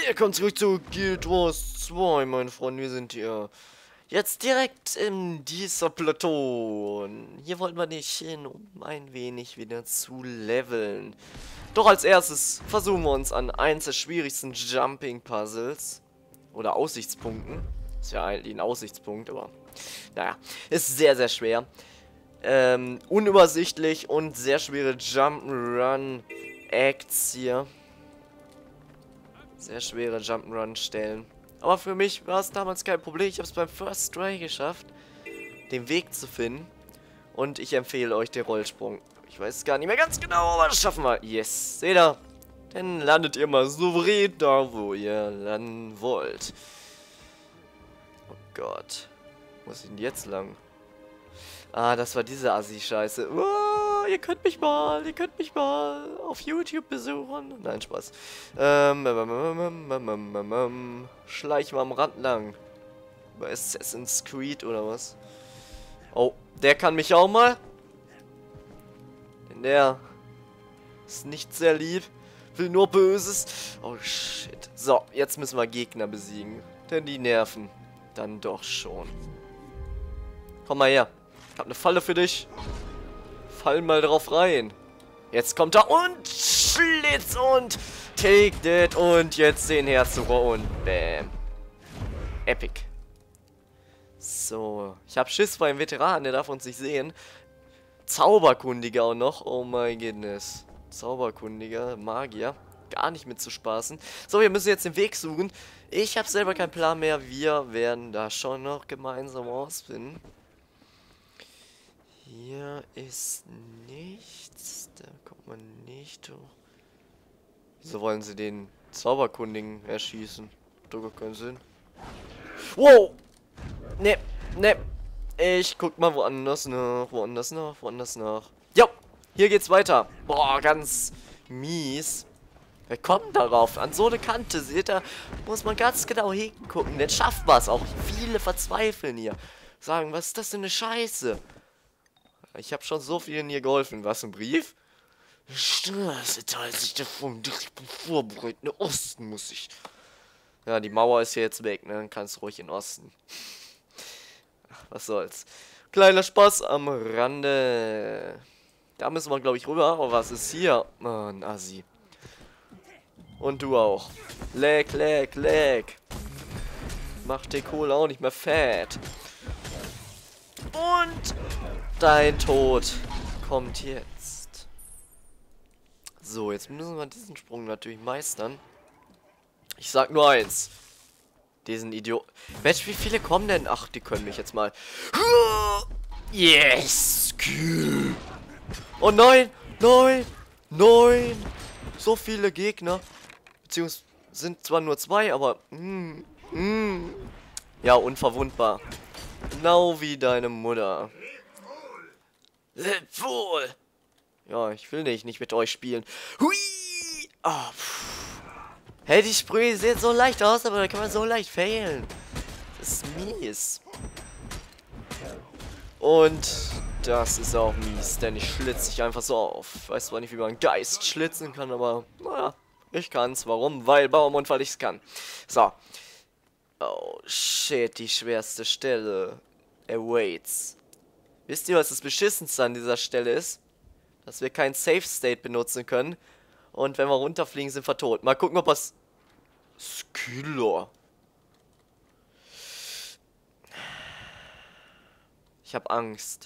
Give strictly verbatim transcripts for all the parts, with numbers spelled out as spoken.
Willkommen zurück zu Guild Wars zwei, meine Freunde. Wir sind hier jetzt direkt in dieser Plateau. Und hier wollten wir nicht hin, um ein wenig wieder zu leveln. Doch als erstes versuchen wir uns an eins der schwierigsten Jumping-Puzzles oder Aussichtspunkten. Ist ja eigentlich ein Aussichtspunkt, aber naja, ist sehr, sehr schwer. Ähm, unübersichtlich und sehr schwere Jump'n'Run-Acts hier. Sehr schwere Jump'n'Run-Stellen. Aber für mich war es damals kein Problem. Ich habe es beim First Try geschafft, den Weg zu finden. Und ich empfehle euch den Rollsprung. Ich weiß gar nicht mehr ganz genau, aber das schaffen wir. Yes, seht ihr? Dann landet ihr mal souverän da, wo ihr landen wollt. Oh Gott. Wo ist denn jetzt lang? Ah, das war diese Assi-Scheiße. Oh, ihr könnt mich mal, ihr könnt mich mal auf YouTube besuchen. Nein, Spaß. Ähm, ähm, ähm, ähm, ähm, ähm, schleich mal am Rand lang. Bei Assassin's Creed oder was? Oh, der kann mich auch mal. Denn der ist nicht sehr lieb. Will nur Böses. Oh, shit. So, jetzt müssen wir Gegner besiegen. Denn die nerven dann doch schon. Komm mal her. Ich hab eine Falle für dich. Fall mal drauf rein. Jetzt kommt er und Schlitz und take that und jetzt den Herzucker und bam. Epic. So, ich hab Schiss vor einem Veteran, der darf uns nicht sehen. Zauberkundiger auch noch. Oh my goodness. Zauberkundiger, Magier. Gar nicht mit zu spaßen. So, wir müssen jetzt den Weg suchen. Ich habe selber keinen Plan mehr. Wir werden da schon noch gemeinsam ausfinden. Hier ist nichts. Da kommt man nicht durch. Wieso wollen sie den Zauberkundigen erschießen? Hat doch gar keinen Sinn. Wow! Ne, ne. Ich guck mal woanders nach. Woanders nach, woanders nach. Jo! Hier geht's weiter. Boah, ganz mies. Wer kommt darauf? An so eine Kante, seht ihr? Muss man ganz genau hingucken. Dann schafft man es auch. Viele verzweifeln hier. Sagen, was ist das denn eine Scheiße? Ich habe schon so vielen hier geholfen. Was, ein Brief? Straße teilt sich davon. Ich bin vorbereitet. In den Osten muss ich. Ja, die Mauer ist ja jetzt weg, ne? Dann kannst du ruhig in den Osten. Ach, was soll's. Kleiner Spaß am Rande. Da müssen wir, glaube ich, rüber. Aber was ist hier? Mann, Assi. Und du auch. Leck, leck, leck. Macht die Kohle auch nicht mehr fett. Und dein Tod kommt jetzt. So, jetzt müssen wir diesen Sprung natürlich meistern. Ich sag nur eins. Diesen Idiot. Mensch, wie viele kommen denn? Ach, die können mich jetzt mal. Yes! Oh nein! Nein! Nein! So viele Gegner. Beziehungsweise sind zwar nur zwei, aber. Mm, mm. Ja, unverwundbar. Genau wie deine Mutter. Leb wohl! Ja, ich will nicht, nicht mit euch spielen. Hui! Oh, hey, die Sprüche sehen so leicht aus, aber da kann man so leicht failen. Das ist mies. Und das ist auch mies, denn ich schlitze dich einfach so auf. Ich weiß zwar nicht, wie man einen Geist schlitzen kann, aber naja, ich kann's. Warum? Weil Baum und weil ich's kann. So. Oh, shit, die schwerste Stelle awaits. Wisst ihr, was das Beschissenste an dieser Stelle ist? Dass wir kein Safe State benutzen können. Und wenn wir runterfliegen, sind wir tot. Mal gucken, ob was... Skiller. Ich hab Angst.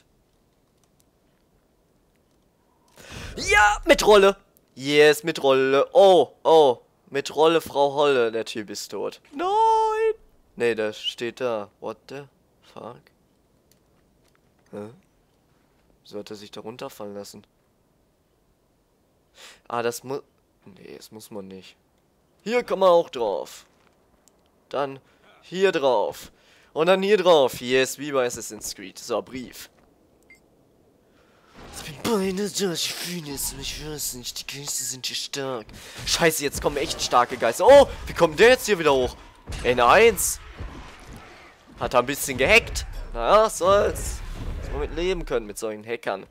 Ja, mit Rolle. Yes, mit Rolle. Oh, oh. Mit Rolle, Frau Holle. Der Typ ist tot. Nein. Nee, der steht da. What the fuck? Hä? Wieso hat er sich da runterfallen lassen? Ah, das muss... Nee, das muss man nicht. Hier kann man auch drauf. Dann hier drauf. Und dann hier drauf. Yes, wie bei Assassin's Creed. So, Brief. Ich bin beinahe durch. Ich fühle es. Ich weiß nicht. Die Geister sind hier stark. Scheiße, jetzt kommen echt starke Geister. Oh, wie kommt der jetzt hier wieder hoch? N eins. Hat er ein bisschen gehackt. Naja, soll's. Dass wir mit leben können mit solchen Hackern.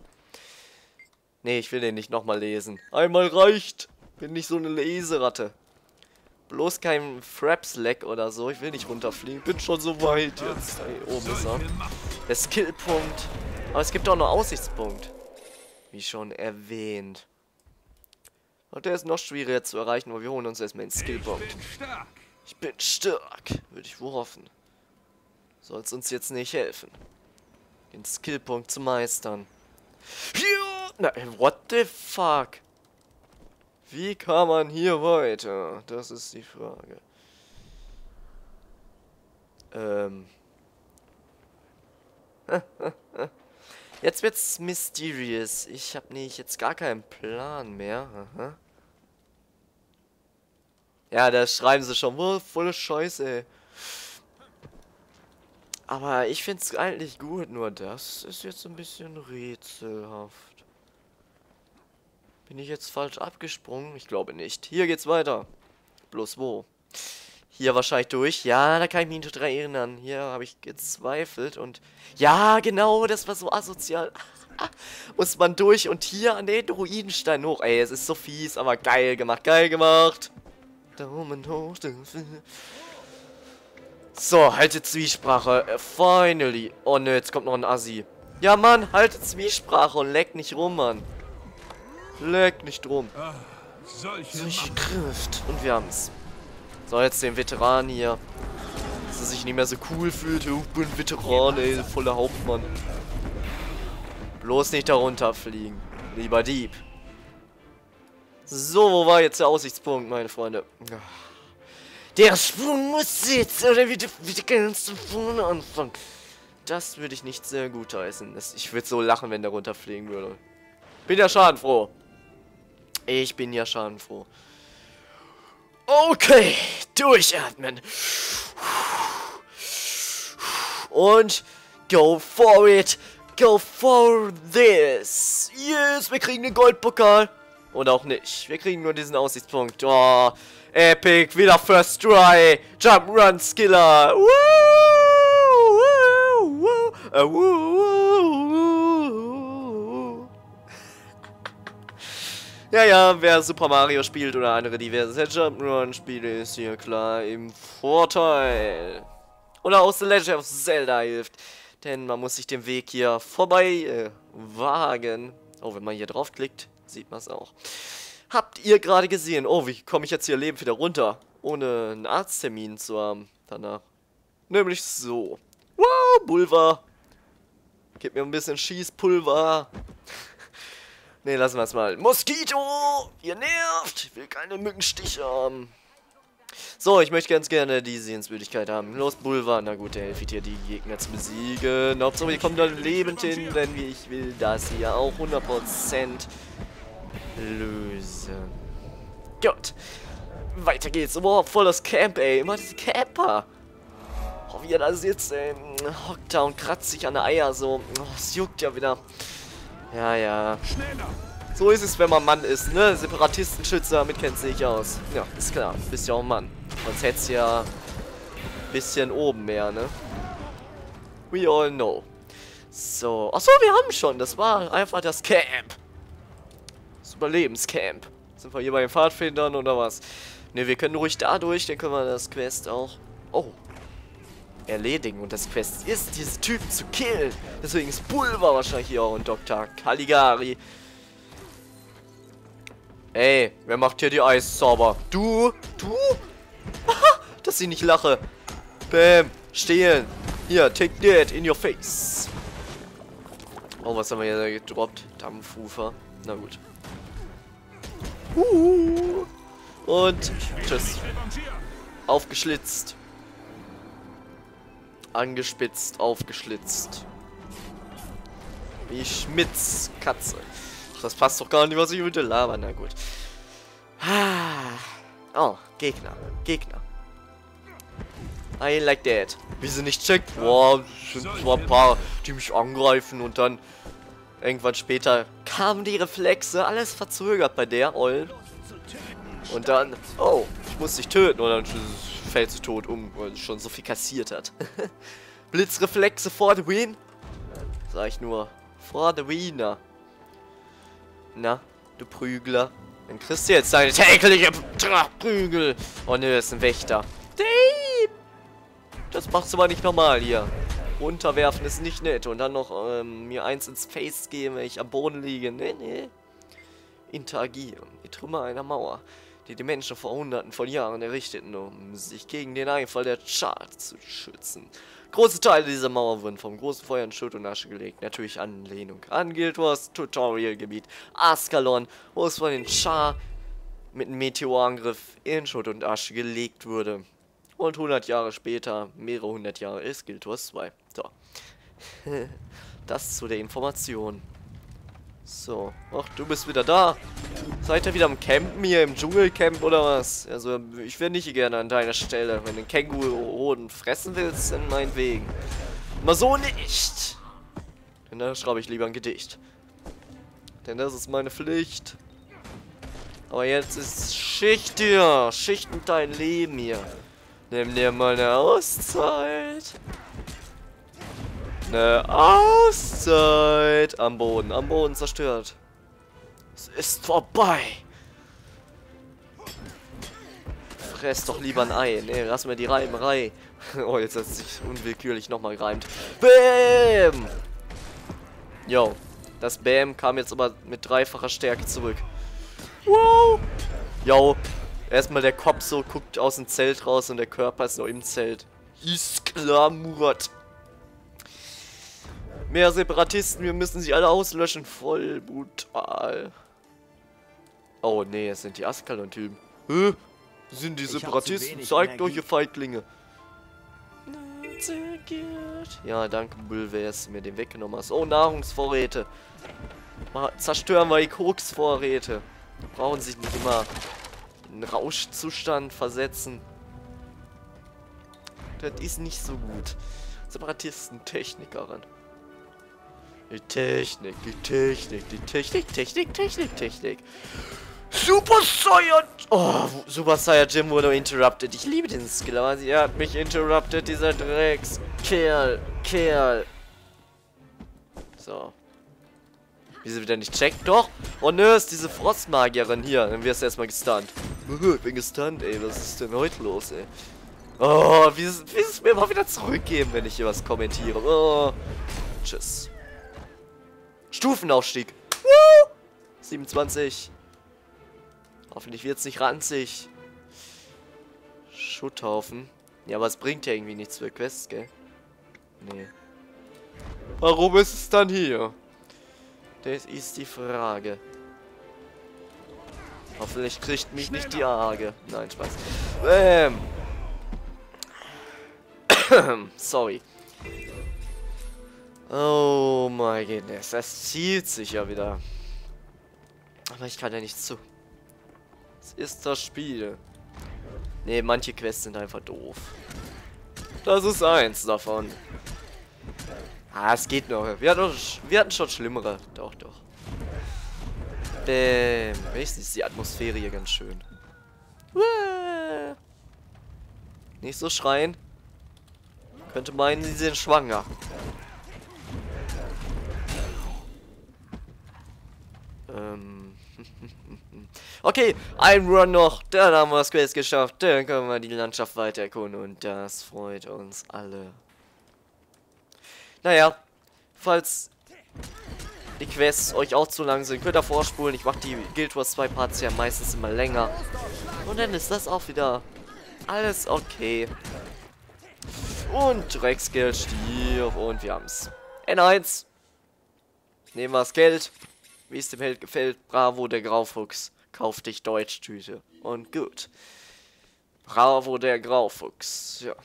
Nee, ich will den nicht nochmal lesen. Einmal reicht. Bin nicht so eine Leseratte. Bloß kein Frap-Slack oder so. Ich will nicht runterfliegen. Bin schon so weit jetzt. Ey, oben ist er. Der Skillpunkt. Aber es gibt auch noch Aussichtspunkt. Wie schon erwähnt. Und der ist noch schwieriger zu erreichen, aber wir holen uns erstmal den Skillpunkt. Ich bin stark. Würde ich wohl hoffen. Soll es uns jetzt nicht helfen, den Skillpunkt zu meistern. Na, what the fuck? Wie kann man hier weiter? Das ist die Frage. Ähm. Jetzt wird's mysterious. Ich habe nicht jetzt gar keinen Plan mehr. Aha. Ja, da schreiben sie schon, oh, volle Scheiße, ey. Aber ich find's eigentlich gut, nur das ist jetzt ein bisschen rätselhaft. Bin ich jetzt falsch abgesprungen? Ich glaube nicht. Hier geht's weiter. Bloß wo? Hier wahrscheinlich durch. Ja, da kann ich mich nicht dran erinnern. Hier habe ich gezweifelt und... Ja, genau, das war so asozial. Muss man durch und hier an den Druidenstein hoch. Ey, es ist so fies, aber geil gemacht, geil gemacht. Daumen hoch. So, haltet Zwiesprache. Uh, finally. Oh ne, jetzt kommt noch ein Assi. Ja, Mann, haltet Zwiesprache und leckt nicht rum, Mann. Leckt nicht rum. Ah, solche Solche Kraft. Und wir haben's. So, jetzt den Veteran hier. Dass er sich nicht mehr so cool fühlt. Ich bin Veteran, ey, voller Hauptmann. Bloß nicht darunter fliegen. Lieber Dieb. So, wo war jetzt der Aussichtspunkt, meine Freunde? Der Sprung muss jetzt, oder wieder, wieder ganz von vorne anfangen. Das würde ich nicht sehr gut heißen. Das, ich würde so lachen, wenn der runterfliegen würde. Bin ja schadenfroh. Ich bin ja schadenfroh. Okay, durchatmen. Und go for it. Go for this. Yes, wir kriegen den Goldpokal. Oder auch nicht. Wir kriegen nur diesen Aussichtspunkt. Oh, epic. Wieder First Try. Jump, Run, Skiller. Woo, woo, woo, uh, woo, woo. Ja, ja, wer Super Mario spielt oder andere diverse Jump'n'Run-Spiele, ist hier klar im Vorteil. Oder aus The Legend of Zelda hilft. Denn man muss sich den Weg hier vorbei äh, wagen. Oh, wenn man hier draufklickt, sieht man es auch. Habt ihr gerade gesehen? Oh, wie komme ich jetzt hier lebend wieder runter? Ohne einen Arzttermin zu haben danach. Nämlich so. Wow, Pulver. Gib mir ein bisschen Schießpulver. Ne, lassen wir es mal. Moskito! Ihr nervt! Ich will keine Mückenstiche haben. So, ich möchte ganz gerne die Sehenswürdigkeit haben. Los, Pulver. Na gut, der hilft hier, die Gegner zu besiegen. Hauptsache, wir kommen da lebend hin, denn ich will das hier auch hundert Prozent lösen. Gut. Weiter geht's. Boah, voll das Camp, ey. Immer diese Camper. Oh, wie er da sitzt, ey. Hockt da und kratzt sich an der Eier so. Oh, es juckt ja wieder. Ja, ja. So ist es, wenn man Mann ist, ne? Separatistenschützer, damit kennt sich aus. Ja, ist klar. Bist ja auch ein Mann. Sonst hättest du ja ein bisschen oben mehr, ne? We all know. So. Achso, wir haben schon. Das war einfach das Camp. Das Überlebenscamp. Sind wir hier bei den Pfadfindern oder was? Ne, wir können ruhig da durch, dann können wir das Quest auch... Oh. Erledigen. Und das Quest ist, diese Typen zu killen. Deswegen ist Pulver wahrscheinlich hier auch ein Doktor Caligari. Ey, wer macht hier die Eiszauber? Du? Du? Aha, dass ich nicht lache. Bäm. Stehlen. Hier, take that in your face. Oh, was haben wir hier gedroppt? Dampfufer. Na gut. Uh. Und tschüss. Aufgeschlitzt. Angespitzt, aufgeschlitzt. Wie Schmitz Katze. Das passt doch gar nicht, was ich würde labern. Na gut. Oh, Gegner. Gegner. I like that. Wie sie nicht checkt. Boah, sind zwar ein paar, die mich angreifen und dann irgendwann später kamen die Reflexe. Alles verzögert bei der Ollen. Und dann, oh, ich muss dich töten. Und dann fällt sie tot um, weil sie schon so viel kassiert hat. Blitzreflexe for the win. Sag ich nur. For the winner. Na, du Prügler. Dann kriegst du jetzt deine tägliche Prügel. Oh ne, ist ein Wächter. Das machst du aber nicht normal hier. Runterwerfen ist nicht nett. Und dann noch ähm, mir eins ins Face geben, wenn ich am Boden liege. Nee, nee. Interagieren. Die Trümmer einer Mauer, die die Menschen vor hunderten von Jahren errichteten, um sich gegen den Einfall der Char zu schützen. Große Teile dieser Mauer wurden vom großen Feuer in Schutt und Asche gelegt. Natürlich Anlehnung an Guild Wars Tutorial-Gebiet Ascalon, wo es von den Char mit einem Meteorangriff in Schutt und Asche gelegt wurde. Und hundert Jahre später, mehrere hundert Jahre, ist Guild Wars zwei. So. Das zu der Information. So. Ach, du bist wieder da. Seid ihr wieder am Campen hier, im Dschungelcamp oder was? Also, ich wäre nicht gerne an deiner Stelle. Wenn du einen Känguru fressen willst, dann meinetwegen. Aber so nicht. Denn da schreibe ich lieber ein Gedicht. Denn das ist meine Pflicht. Aber jetzt ist Schicht hier. Schicht mit deinem Leben hier. Nimm dir mal eine Auszeit. Eine Auszeit. Am Boden, am Boden zerstört. Es ist vorbei. Fress doch lieber ein Ei. Ne, lass mir die Reimerei. Oh, jetzt hat es sich unwillkürlich nochmal gereimt. Bäm! Yo, das Bäm kam jetzt aber mit dreifacher Stärke zurück. Wow! Yo, erstmal der Kopf so guckt aus dem Zelt raus und der Körper ist noch im Zelt. Ist klar, Murat. Mehr Separatisten, wir müssen sie alle auslöschen. Voll brutal. Oh nee, es sind die Ascalon-Typen. Hä? Sind die Separatisten? Zeigt euch, ihr Feiglinge. Ja, danke, Bulwe, dass du mir den weggenommen hast. Oh, Nahrungsvorräte. Mal zerstören wir die Koksvorräte. Brauchen sich nicht immer in Rauschzustand versetzen. Das ist nicht so gut. Separatisten, Technikerin. Die Technik, die Technik, die Technik, Technik, Technik, Technik. Super Saiyan! Oh, Super Saiyajin wurde interrupted. Ich liebe diesen Skill, aber sie hat mich interrupted, dieser Dreckskerl. Kerl. So. Wieso wieder nicht checkt? Doch! Oh nö, ist diese Frostmagierin hier. Dann wirst du erstmal gestunt. Ich bin gestunt, ey. Was ist denn heute los, ey? Oh, wie ist es mir mal wieder zurückgeben, wenn ich hier was kommentiere? Oh. Tschüss. Stufenaufstieg. Woo! siebenundzwanzig. Hoffentlich wird es nicht ranzig. Schutthaufen. Ja, aber es bringt ja irgendwie nichts für Quests, gell? Nee. Warum ist es dann hier? Das ist die Frage. Hoffentlich kriegt mich nicht die Arge. Nein, Spaß. Ähm. Sorry. Oh mein Gott, das zieht sich ja wieder. Aber ich kann ja nichts zu. Es ist das Spiel. Ne, manche Quests sind einfach doof. Das ist eins davon. Ah, es geht noch. Wir hatten, wir hatten schon schlimmere. Doch, doch. Bäm. Wenigstens ist die Atmosphäre hier ganz schön. Uäh. Nicht so schreien. Könnte meinen, sie sind schwanger. Ähm. Okay, ein Run noch. Dann haben wir das Quest geschafft. Dann können wir die Landschaft weiter erkunden. Und das freut uns alle. Naja, falls die Quests euch auch zu lang sind, könnt ihr vorspulen. Ich mache die Guild Wars zwei Parts ja meistens immer länger. Und dann ist das auch wieder alles okay. Und Drecksgeld stirbt. Und wir haben's. N eins. Nehmen wir das Geld. Wie es dem Held gefällt. Bravo, der Graufuchs. Kauf dich Deutschtüte. Und gut. Bravo, der Graufuchs. Ja.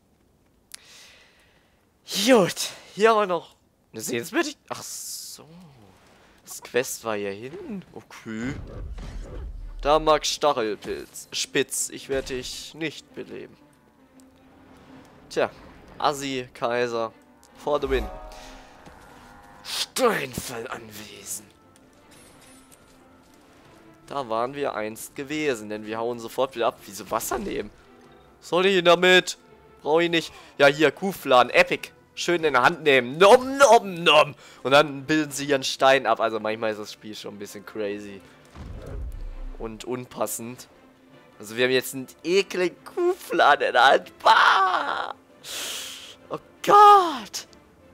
Gut. Hier aber noch eine Sehenswürdig. Ach so. Das Quest war hier hinten. Okay. Da mag Stachelpilz. Spitz. Ich werde dich nicht beleben. Tja. Assi, Kaiser. For the win. Steinfallanwesen. Da waren wir einst gewesen, denn wir hauen sofort wieder ab. Wieso Wasser nehmen? Was soll ich denn damit? Brauche ich nicht. Ja, hier, Kuhfladen, Epic. Schön in der Hand nehmen. Nom, nom, nom. Und dann bilden sie ihren Stein ab. Also manchmal ist das Spiel schon ein bisschen crazy. und unpassend. Also wir haben jetzt einen ekligen Kuhflan in der Hand. Bah! Oh Gott!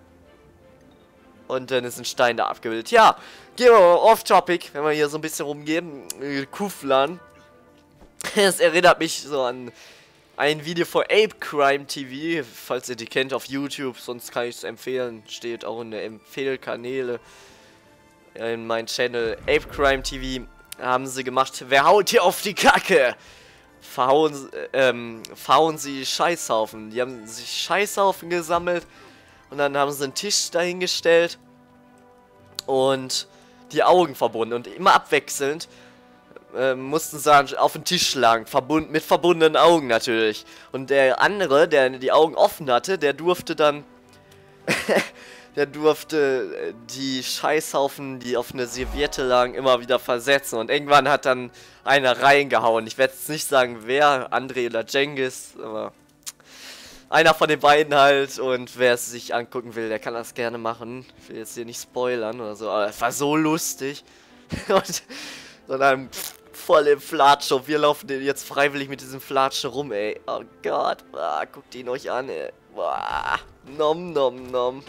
Und dann ist ein Stein da abgebildet. Ja, gehen wir mal off-topic, wenn wir hier so ein bisschen rumgehen. Kuhflan. Es erinnert mich so an ein Video von Ape Crime T V, falls ihr die kennt auf YouTube, sonst kann ich es empfehlen. Steht auch in der Empfehlkanäle. In meinem Channel Ape Crime T V haben sie gemacht. Wer haut hier auf die Kacke? Verhauen, ähm, verhauen sie Scheißhaufen. Die haben sich Scheißhaufen gesammelt und dann haben sie einen Tisch dahingestellt und die Augen verbunden und immer abwechselnd äh, mussten sie auf den Tisch schlagen, verbunden, mit verbundenen Augen natürlich. Und der andere, der die Augen offen hatte, der durfte dann der durfte die Scheißhaufen, die auf eine Serviette lagen, immer wieder versetzen. Und irgendwann hat dann einer reingehauen. Ich werde jetzt nicht sagen, wer, André oder Cengiz, aber einer von den beiden halt. Und wer es sich angucken will, der kann das gerne machen. Ich will jetzt hier nicht spoilern oder so, aber es war so lustig. Und sondern voll im Flatscher. Wir laufen jetzt freiwillig mit diesem Flatscher rum, ey. Oh Gott, ah, guckt ihn euch an, ey. Boah. Nom, nom, nom.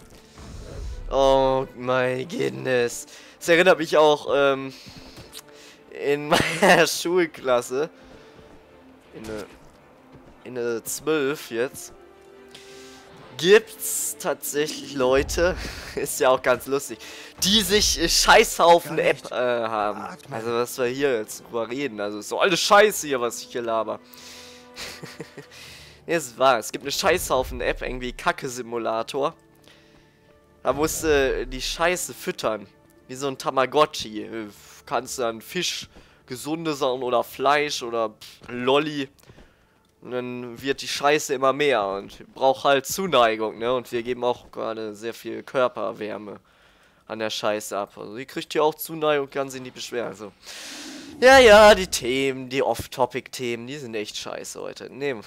Oh my goodness. Das erinnert mich auch, ähm, in meiner Schulklasse, in der, in der zwölf jetzt, gibt's tatsächlich Leute, ist ja auch ganz lustig, die sich äh, Scheißhaufen-App äh, haben. Also was wir hier jetzt drüber reden, also ist so alles Scheiße hier, was ich hier laber. Nee, es war, es gibt eine Scheißhaufen-App, irgendwie Kacke-Simulator. Da musst du die Scheiße füttern. Wie so ein Tamagotchi. Kannst dann Fisch, gesunde Sachen oder Fleisch oder pff, Lolli. Und dann wird die Scheiße immer mehr und braucht halt Zuneigung, ne? Und wir geben auch gerade sehr viel Körperwärme an der Scheiße ab. Also die kriegt hier auch Zuneigung, kann sich nicht beschweren. Also. Ja, ja, die Themen, die Off-Topic-Themen, die sind echt scheiße heute. Nehmen.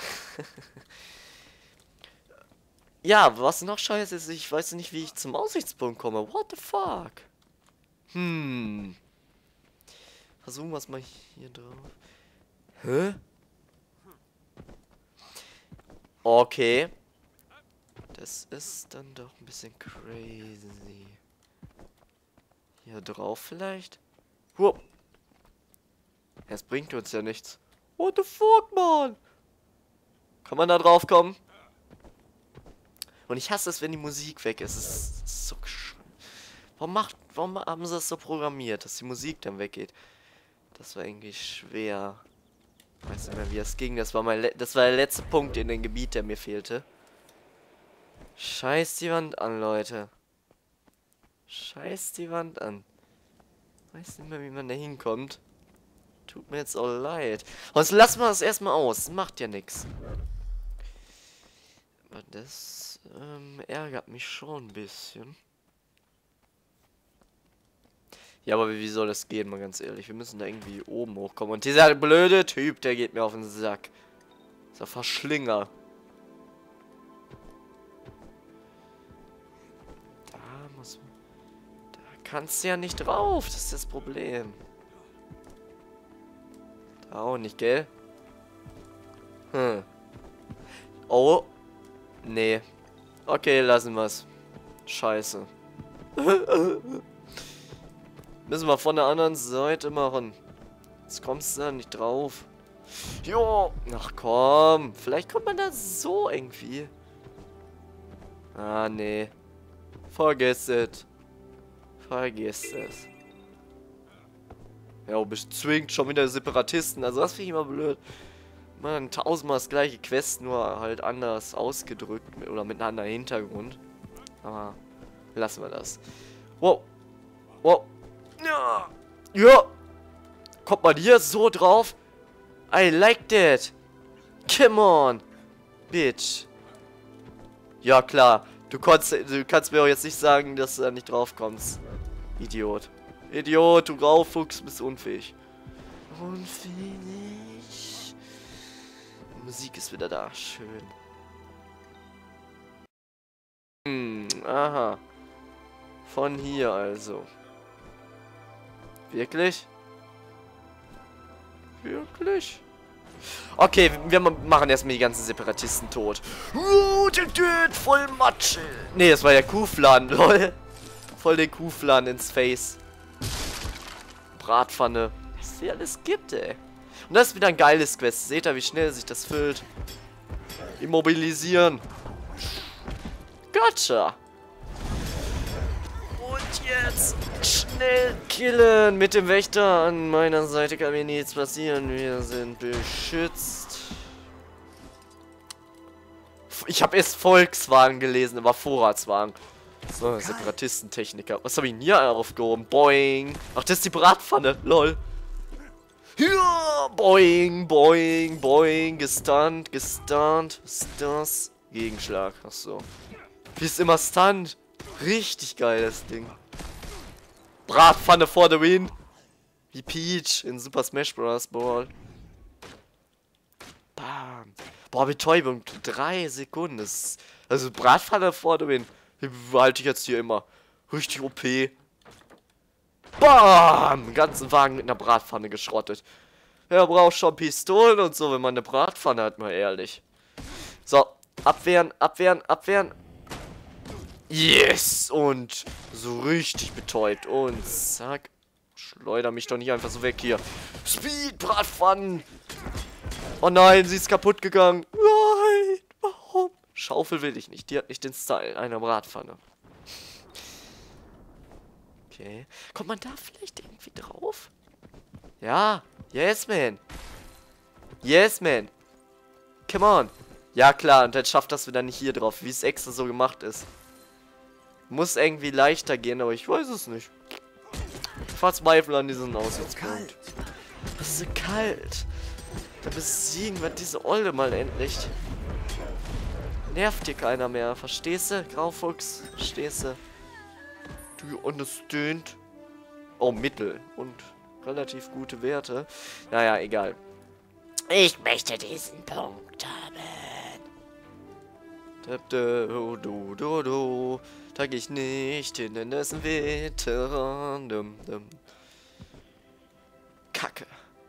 Ja, was noch scheiße ist, ich weiß nicht, wie ich zum Aussichtspunkt komme. What the fuck? Hm. Versuchen wir es mal hier drauf. Hä? Okay. Das ist dann doch ein bisschen crazy. Hier drauf vielleicht? Huh. Es bringt uns ja nichts. What the fuck, man? Kann man da drauf kommen? Und ich hasse es, wenn die Musik weg ist. Es ist so sch... Warum macht, warum haben sie das so programmiert, dass die Musik dann weggeht? Das war irgendwie schwer. Ich weiß nicht mehr, wie das ging. Das war mein, Le das war der letzte Punkt in dem Gebiet, der mir fehlte. Scheiß die Wand an, Leute. Scheiß die Wand an. Weiß nicht mehr, wie man da hinkommt. Tut mir jetzt auch leid. Sonst lassen wir das erstmal aus. Macht ja nichts. Aber das ähm, ärgert mich schon ein bisschen. Ja, aber wie soll das gehen, mal ganz ehrlich? Wir müssen da irgendwie oben hochkommen. Und dieser blöde Typ, der geht mir auf den Sack. Dieser Verschlinger. Da muss man... Da kannst du ja nicht drauf. Das ist das Problem. Da auch nicht, gell? Hm. Oh. Nee. Okay, lassen wir's. Scheiße. Müssen wir von der anderen Seite machen. Jetzt kommst du da nicht drauf. Jo. Ach komm. Vielleicht kommt man da so irgendwie. Ah, nee. Vergiss es. Vergiss es. Ja, bezwingt schon wieder Separatisten. Also das finde ich immer blöd. Man, tausendmal das gleiche Quest, nur halt anders ausgedrückt mit, oder mit einem anderen Hintergrund. Aber lassen wir das. Wow. Wow. Ja. Ja. Kommt man hier so drauf? I like that. Come on. Bitch. Ja, klar. Du, konntest, du kannst mir auch jetzt nicht sagen, dass du da nicht drauf kommst. Idiot. Idiot, du Graufuchs, bist unfähig. Unfähig. Die Musik ist wieder da. Schön. Hm, aha. Von hier also. Wirklich? Wirklich? Okay, wir machen erstmal die ganzen Separatisten tot. Uh, der Dude, voll Matsche. Nee, das war der Kuhflan, lol. Voll den Kuhflan ins Face. Bratpfanne. Was hier alles gibt, ey. Und das ist wieder ein geiles Quest. Seht ihr, wie schnell sich das füllt? Immobilisieren. Gotcha. Und jetzt schnell killen. Mit dem Wächter an meiner Seite kann mir nichts passieren. Wir sind beschützt. Ich habe erst Volkswagen gelesen, aber Vorratswagen. So, Separatistentechniker. Was habe ich denn hier aufgehoben? Boing. Ach, das ist die Bratpfanne. Lol. Ja, boing, boing, boing. Gestunt, gestunt. Was ist das? Gegenschlag. Ach so. Wie ist immer Stunt? Richtig geil, das Ding. Bratpfanne for the win. Wie Peach in Super Smash Bros. Ball. Bam. Boah, Betäubung. Drei Sekunden. Das ist, also Bratpfanne for the win. Die behalte ich jetzt hier immer. Richtig O P. Bam! Den ganzen Wagen mit einer Bratpfanne geschrottet. Wer braucht schon Pistolen und so, wenn man eine Bratpfanne hat, mal ehrlich. So, abwehren, abwehren, abwehren. Yes! Und so richtig betäubt. Und zack. Schleuder mich doch nicht einfach so weg hier. Speed, Bratpfannen! Oh nein, sie ist kaputt gegangen. Nein, warum? Schaufel will ich nicht. Die hat nicht den Style einer Bratpfanne. Okay. Kommt man da vielleicht irgendwie drauf? Ja. Yes, man. Yes, man. Come on. Ja, klar. Und dann schafft das wieder nicht hier drauf, wie es extra so gemacht ist. Muss irgendwie leichter gehen, aber ich weiß es nicht. Ich verzweifle an diesen Aussichtspunkt. Es ist so kalt. Da besiegen wir diese Olle mal endlich. Nervt hier keiner mehr. Verstehst du? Graufuchs. Verstehst du? Do you understand? Oh, Mittel. Und relativ gute Werte. Naja, egal. Ich möchte diesen Punkt haben. Du, du, du, du. Da gehe ich nicht hin, denn das ist ein Veteran. Dum, dum. Kacke.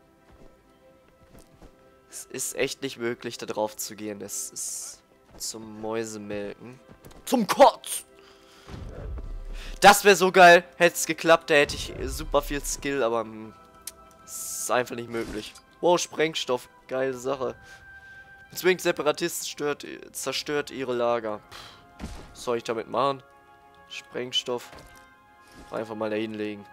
Es ist echt nicht möglich, da drauf zu gehen. Es ist zum Mäusemelken. Zum Kotz! Das wäre so geil. Hätte es geklappt, da hätte ich super viel Skill, aber es ist einfach nicht möglich. Wow, Sprengstoff. Geile Sache. Zwingt Separatisten stört, zerstört ihre Lager. Puh, was soll ich damit machen? Sprengstoff. Einfach mal dahin legen.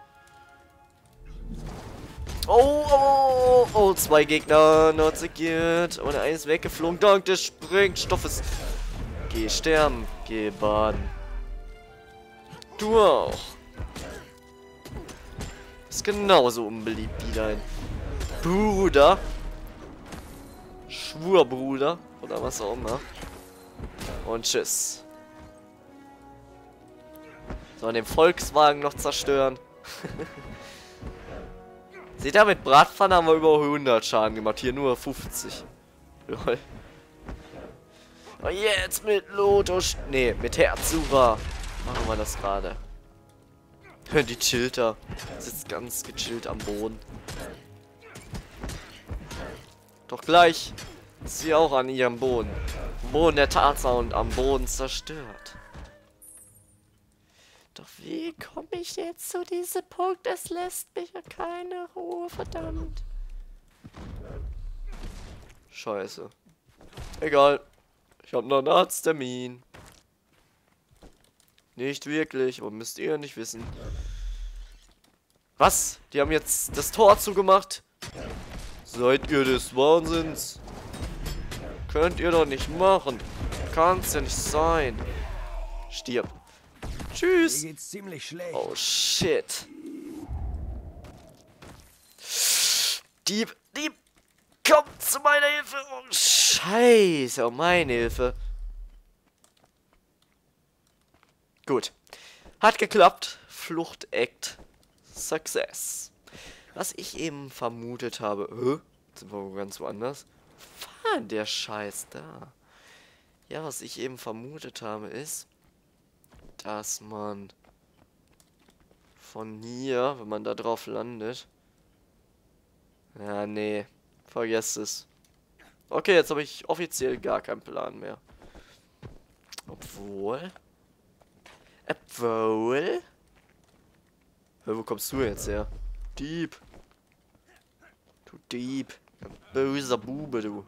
Oh, oh, oh, zwei Gegner not secured. Und einer ist weggeflogen. Dank des Sprengstoffes. Geh sterben. Geh baden. Du auch. Ist genauso unbeliebt wie dein Bruder. Schwurbruder. Oder was auch immer. Und tschüss. Sollen den Volkswagen noch zerstören. Seht ihr, mit Bratpfanne haben wir über hundert Schaden gemacht. Hier nur fünfzig. Lol. Und jetzt mit Lotus. Nee, mit Herzura. Machen wir das gerade. Die chillt da. Sitzt ganz gechillt am Boden. Doch gleich ist sie auch an ihrem Boden. Am Boden der Tatsache und am Boden zerstört. Doch wie komme ich jetzt zu diesem Punkt? Es lässt mich ja keine Ruhe, verdammt. Scheiße. Egal. Ich habe noch einen Arzttermin. Nicht wirklich, aber müsst ihr nicht wissen. Was? Die haben jetzt das Tor zugemacht? Seid ihr des Wahnsinns? Könnt ihr doch nicht machen. Kann's ja nicht sein. Stirb. Tschüss. Mir geht's ziemlich schlecht. Oh shit. Dieb, Dieb, kommt zu meiner Hilfe. Oh Scheiße, oh meine Hilfe. Gut. Hat geklappt. Flucht-Act. Success. Was ich eben vermutet habe. Hä? Jetzt sind wir ganz woanders. Wo war der Scheiß da? Ja, was ich eben vermutet habe ist, dass man von hier, wenn man da drauf landet, Ja, nee. Vergesst es. Okay, jetzt habe ich offiziell gar keinen Plan mehr. Obwohl... Obwohl... Ja, wo kommst du jetzt her? Dieb. Du Dieb. Ein böser Bube, du.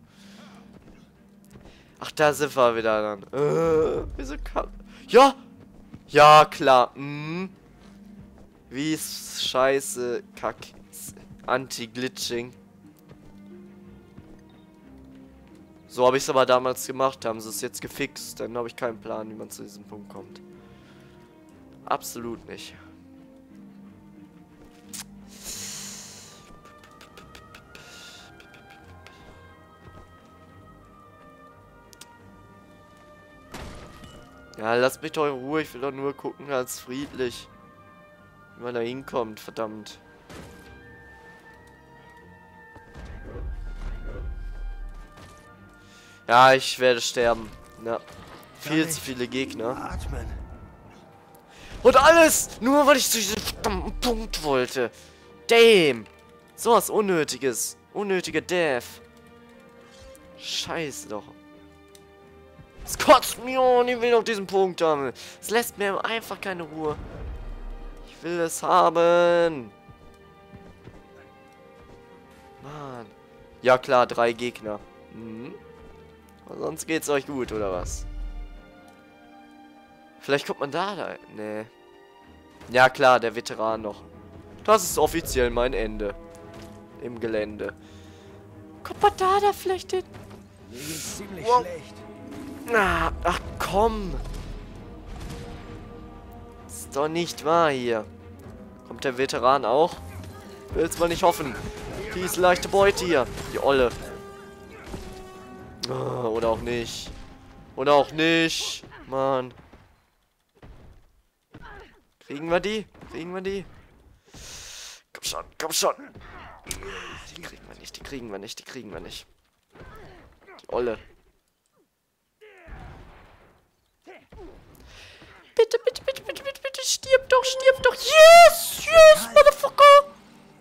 Ach, da sind wir wieder dann. Äh, wieso kann... Ja! Ja, klar. Mhm. Wie ist scheiße, Kack. Anti-Glitching. So habe ich es aber damals gemacht. Haben sie es jetzt gefixt. Dann habe ich keinen Plan, wie man zu diesem Punkt kommt. Absolut nicht. Ja, lasst mich doch in Ruhe. Ich will doch nur gucken, ganz friedlich. Wie man da hinkommt, verdammt. Ja, ich werde sterben. Ja. Viel zu viele Gegner. Atmen. Und alles! Nur weil ich zu diesem verdammten Punkt wollte. Damn! So was Unnötiges. Unnötiger Death. Scheiße doch. Es kotzt mich an, ich will auf diesen Punkt haben. Es lässt mir einfach keine Ruhe. Ich will es haben. Mann. Ja klar, drei Gegner. Mhm. Sonst geht's euch gut, oder was? Vielleicht kommt man da da. Nee. Ja klar, der Veteran noch. Das ist offiziell mein Ende. Im Gelände. Kommt man da da vielleicht hin? Mir geht's ziemlich Wow. schlecht. Ah, ach komm. Ist doch nicht wahr hier. Kommt der Veteran auch? Will's mal nicht hoffen. Die ist leichte Beute hier. Die Olle. Oh, oder auch nicht. Oder auch nicht. Mann. Kriegen wir die? Kriegen wir die? Komm schon, komm schon. Die kriegen wir nicht, die kriegen wir nicht, die kriegen wir nicht. Die Olle. Bitte, bitte, bitte, bitte, bitte, bitte, stirb doch, stirb doch. Yes, yes, Motherfucker.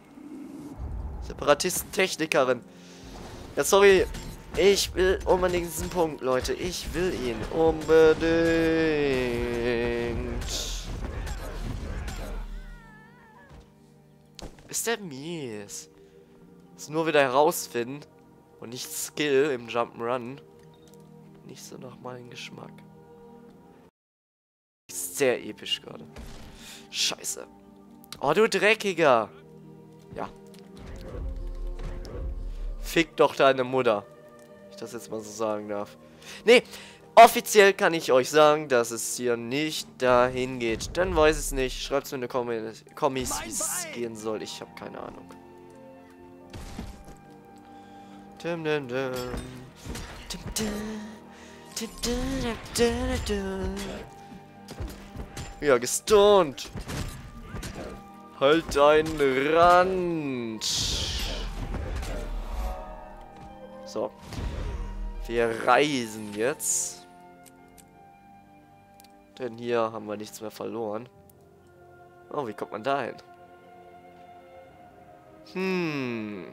Separatisten-Technikerin. Ja, sorry. Ich will unbedingt diesen Punkt, Leute. Ich will ihn unbedingt. Ist der mies? Ist nur wieder herausfinden und nicht Skill im Jump'n'Run. Nicht so nach meinem Geschmack. Ist sehr episch gerade. Scheiße. Oh, du Dreckiger. Ja. Fick doch deine Mutter. Wenn ich das jetzt mal so sagen darf. Nee, offiziell kann ich euch sagen, dass es hier nicht dahin geht. Dann weiß es nicht. Schreibt es mir in die Kommis, Kommis wie es gehen soll. Ich habe keine Ahnung. Dum, dum, dum. Dum, dum. Dum, dum, dum, dum, dum. Ja, gestunt. Halt deinen Rand. So. Wir reisen jetzt. Denn hier haben wir nichts mehr verloren. Oh, wie kommt man da hin? Hm.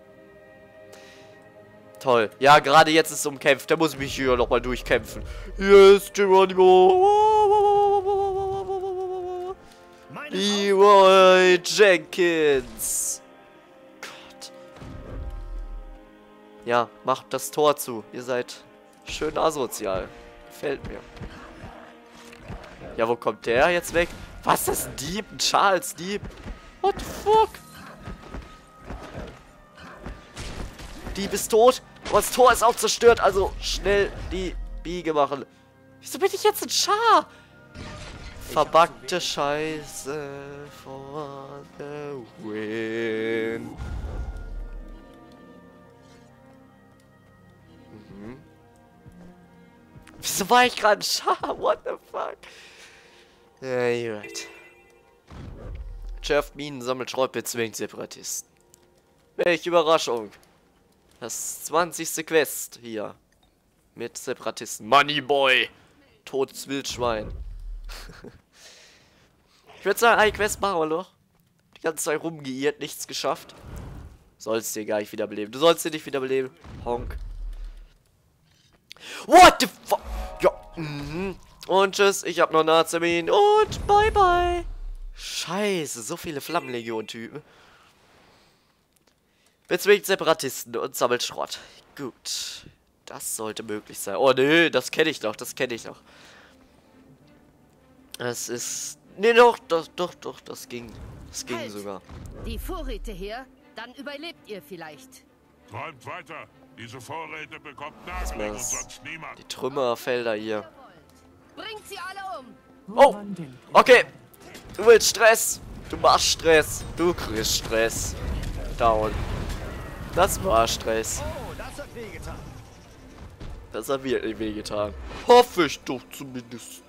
Toll. Ja, gerade jetzt ist es umkämpft. Da muss ich mich hier nochmal durchkämpfen. Yes, Geronimo. Leroy Jenkins. Gott. Ja, macht das Tor zu. Ihr seid schön asozial. Gefällt mir. Ja, wo kommt der jetzt weg? Was, das ist ein Dieb? Ein Charles Dieb? What the fuck? Dieb ist tot. Aber das Tor ist auch zerstört. Also schnell die Biege machen. Wieso bin ich jetzt ein Schar? Verbackte Scheiße for the win. Mhm. Wieso war ich gerade ein Schar? What the fuck? Ja, gut. Schärft Minen, sammelt Schrotpilz, zwingt Separatisten. Welche Überraschung. Das zwanzigste Quest hier. Mit Separatisten. Moneyboy. Totes Wildschwein. Ich würde sagen, eine Quest machen wir noch. Die ganze Zeit rumgeirrt, nichts geschafft. Sollst dir gar nicht wiederbeleben. Du sollst dir nicht wiederbeleben. Honk. What the fuck? Ja. Mhm. Und tschüss. Ich hab noch Nazemin. Und bye bye. Scheiße. So viele Flammenlegion-Typen. Bezwingt Separatisten und sammelt Schrott. Gut. Das sollte möglich sein. Oh nee, das kenne ich doch. Das kenne ich doch. Das ist... Nee, doch, doch, doch, doch. Das ging. Das ging halt. sogar. Die Vorräte her, dann überlebt ihr vielleicht. Träumt weiter. Diese Vorräte bekommt Nageling und sonst niemand. Die Trümmerfelder hier. Bringt sie alle um. Oh, okay. Du willst Stress. Du machst Stress. Du kriegst Stress. Down. Das war Stress. Oh, das hat wehgetan. Das hat wirklich wehgetan. Hoffe ich doch zumindest.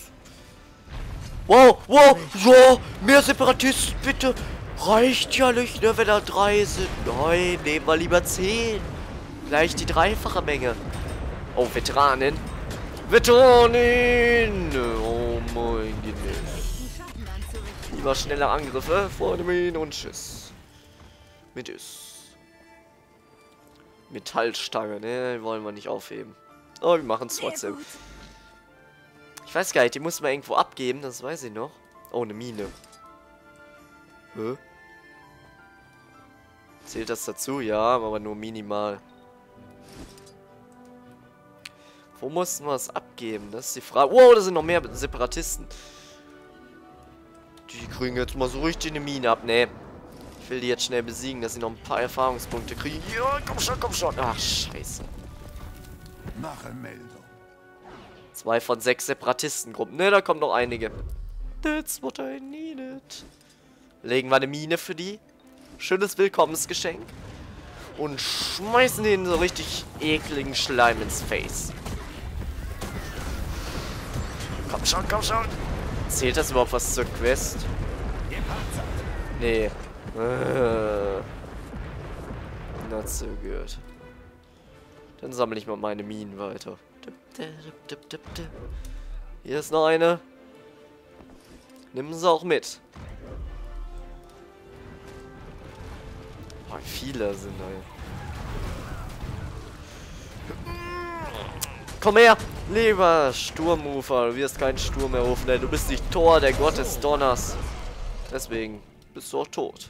Wow, wow, ja, mehr Separatisten bitte. Reicht ja nicht, ne, wenn da drei sind. Nein, nehmen wir lieber zehn. Gleich die dreifache Menge. Oh, Veteranen. Veteranen. Oh mein Gott. Lieber schnelle Angriffe vor dem Hin und Tschüss. Mit ist. Metallstange, ne, wollen wir nicht aufheben. Oh, wir machen es trotzdem. Ich weiß gar nicht, die muss man irgendwo abgeben, das weiß ich noch. Oh, eine Mine. Hä? Zählt das dazu? Ja, aber nur minimal. Wo mussten wir es abgeben? Das ist die Frage. Wow, da sind noch mehr Separatisten. Die kriegen jetzt mal so richtig eine Mine ab. Nee. Ich will die jetzt schnell besiegen, dass sie noch ein paar Erfahrungspunkte kriegen. Ja, komm schon, komm schon. Ach, scheiße. Mache Meldung. Zwei von sechs Separatistengruppen. Ne, da kommen noch einige. That's what I needed. Legen wir eine Mine für die. Schönes Willkommensgeschenk. Und schmeißen ihnen so richtig ekligen Schleim ins Face. Komm schon, komm schon. Zählt das überhaupt was zur Quest? Nee. Äh. Not so good. Dann sammle ich mal meine Minen weiter. Hier ist noch eine. Nimm sie auch mit. Oh, wie viele sind da. Komm her, lieber Sturmufer. Du wirst keinen Sturm mehr rufen, denn du bist nicht Thor, der Gott des Donners. Deswegen bist du auch tot.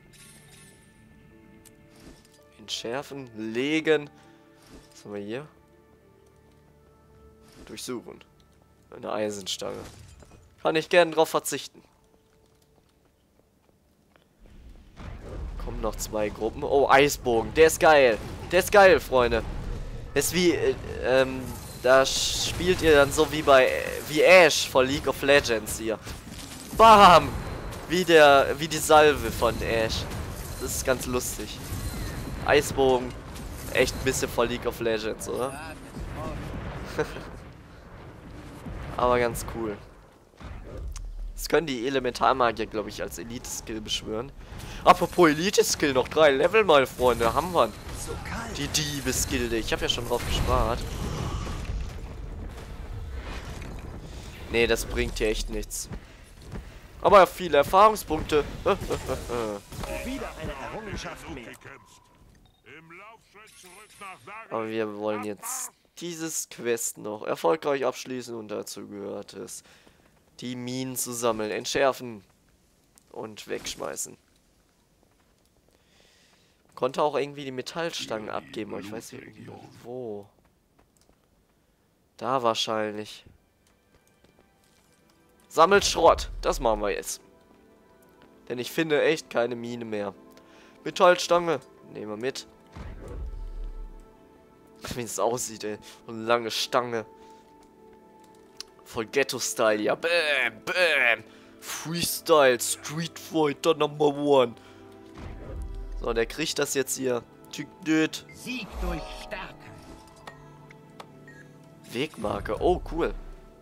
Entschärfen, legen. Was haben wir hier? Durchsuchen. Eine Eisenstange. Kann ich gerne drauf verzichten. Kommen noch zwei Gruppen. Oh, Eisbogen. Der ist geil. Der ist geil, Freunde. Das ist wie, äh, ähm, da spielt ihr dann so wie bei, äh, wie Ash von League of Legends hier. Bam! Wie der, wie die Salve von Ash. Das ist ganz lustig. Eisbogen. Echt ein bisschen von League of Legends, oder? Aber ganz cool. Das können die Elementarmagier, glaube ich, als Elite-Skill beschwören. Apropos Elite-Skill, noch drei Level, meine Freunde. Haben wir. Die Diebe-Skilde. Ich habe ja schon drauf gespart. Nee, das bringt hier echt nichts. Aber viele Erfahrungspunkte. Wieder eine Errungenschaft mehr. Aber wir wollen jetzt dieses Quest noch erfolgreich abschließen und dazu gehört es, die Minen zu sammeln, entschärfen und wegschmeißen. Konnte auch irgendwie die Metallstangen abgeben, aber ich weiß nicht wo. Da wahrscheinlich. Sammelt Schrott, das machen wir jetzt. Denn ich finde echt keine Mine mehr. Metallstange, nehmen wir mit. Wie es aussieht, ey. Eine lange Stange. Voll Ghetto-Style, ja. Bam, bam. Freestyle, Street Fighter Number One. So, der kriegt das jetzt hier. Sieg durch Stärke. Wegmarke. Oh, cool.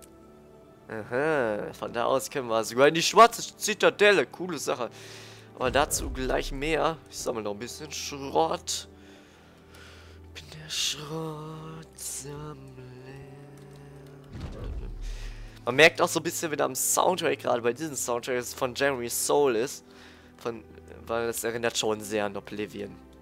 Aha, von da aus können wir sogar in die schwarze Zitadelle. Coole Sache. Aber dazu gleich mehr. Ich sammle noch ein bisschen Schrott. Bin der Schrottsammler. Man merkt auch so ein bisschen wieder am Soundtrack, gerade bei diesem Soundtrack, dass es von Jeremy Soul ist. Von, weil es erinnert schon sehr an Oblivion.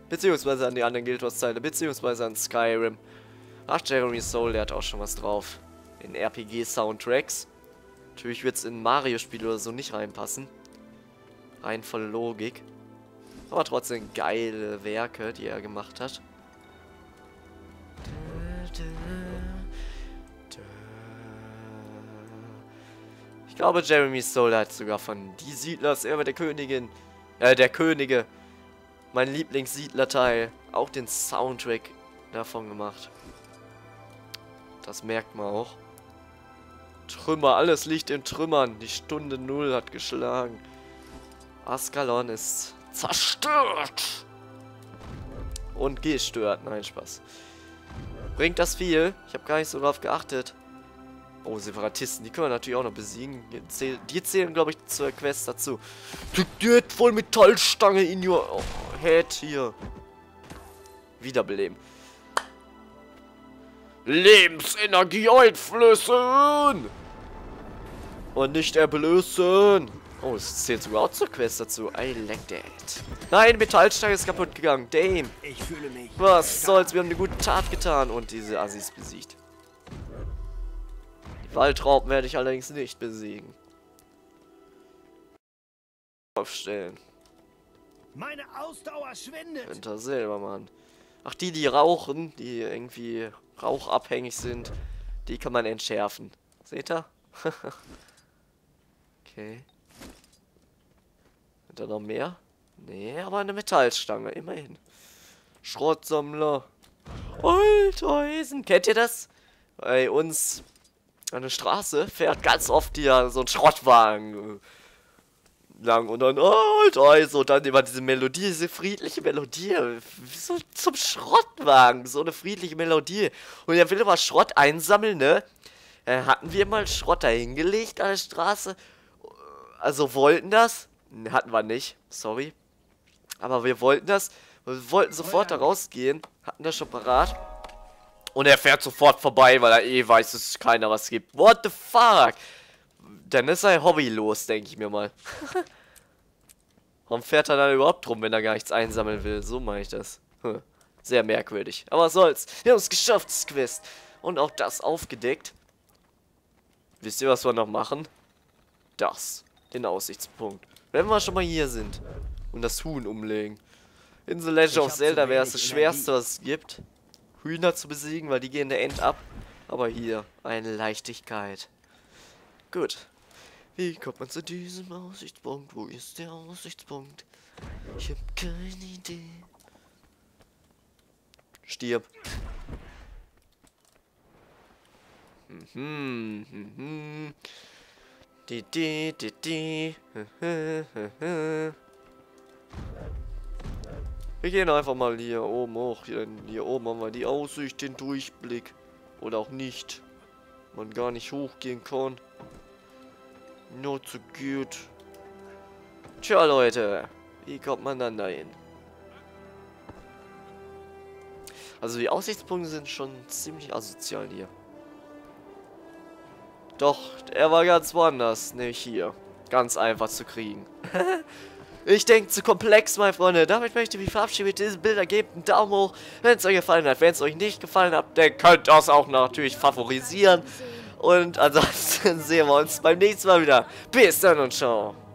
Beziehungsweise an die anderen Guild Wars Teile, beziehungsweise an Skyrim. Ach, Jeremy Soule, der hat auch schon was drauf. In R P G-Soundtracks. Natürlich wird es in Mario-Spiele oder so nicht reinpassen. Rein voll Logik. Aber trotzdem geile Werke, die er gemacht hat. Ich glaube, Jeremy Soule hat sogar von Die Siedlers Erbe der Königin, äh, der Könige, mein Lieblingssiedler-Teil, auch den Soundtrack davon gemacht. Das merkt man auch. Trümmer, alles liegt in Trümmern. Die Stunde Null hat geschlagen. Askalon ist zerstört. Und gestört. Nein, Spaß. Bringt das viel? Ich habe gar nicht so drauf geachtet. Oh, Separatisten, die können wir natürlich auch noch besiegen. Die zählen, die zählen glaube ich, zur Quest dazu. Die hat voll Metallstange in your oh, head hier. Wiederbeleben. Lebensenergie einflößen! Und nicht erblößen! Oh, es zählt sogar auch zur Quest dazu. I like that. Nein, Metallstange ist kaputt gegangen. Damn. Ich fühle mich. Was soll's, wir haben eine gute Tat getan und diese Assis besiegt. Die Waldraupen werde ich allerdings nicht besiegen. Aufstellen. Meine Ausdauer schwindet. Winter selber, Mann. Ach, die, die rauchen, die irgendwie rauchabhängig sind, die kann man entschärfen. Seht ihr? Okay. Sind da noch mehr? Nee, aber eine Metallstange, immerhin. Schrottsammler. Alteisen. Kennt ihr das? Bei uns an der Straße fährt ganz oft hier so ein Schrottwagen lang und dann, oh, Alteisen. Und dann immer diese Melodie, diese friedliche Melodie. So zum Schrottwagen. So eine friedliche Melodie. Und er will immer Schrott einsammeln, ne? Äh, hatten wir mal Schrott dahingelegt an der Straße? Also wollten das? Ne, hatten wir nicht. Sorry. Aber wir wollten das. Wir wollten sofort da rausgehen. Hatten das schon parat. Und er fährt sofort vorbei, weil er eh weiß, dass keiner was gibt. What the fuck? Dann ist er hobbylos, denke ich mir mal. Warum fährt er dann überhaupt rum, wenn er gar nichts einsammeln will? So mache ich das. Hm. Sehr merkwürdig. Aber was soll's. Wir haben es geschafft, das Quest. Und auch das aufgedeckt. Wisst ihr, was wir noch machen? Das. Den Aussichtspunkt. Wenn wir schon mal hier sind. Und das Huhn umlegen. In The Legend of Zelda wäre es das Schwerste, was es gibt. Hühner zu besiegen, weil die gehen der End ab. Aber hier, eine Leichtigkeit. Gut. Wie kommt man zu diesem Aussichtspunkt? Wo ist der Aussichtspunkt? Ich habe keine Idee. Stirb. Mhm, mhm. Die, die, die, die. Wir gehen einfach mal hier oben hoch. Hier, hier oben haben wir die Aussicht, den Durchblick. Oder auch nicht. Man gar nicht hochgehen kann. Not so gut. Tja, Leute. Wie kommt man dann dahin? Also die Aussichtspunkte sind schon ziemlich asozial hier. Doch, er war ganz woanders, nämlich hier. Ganz einfach zu kriegen. Ich denke, zu komplex, meine Freunde. Damit möchte ich mich verabschieden mit diesen Bildern. Gebt einen Daumen hoch, wenn es euch gefallen hat. Wenn es euch nicht gefallen hat, dann könnt ihr das auch natürlich favorisieren. Und ansonsten sehen wir uns beim nächsten Mal wieder. Bis dann und ciao.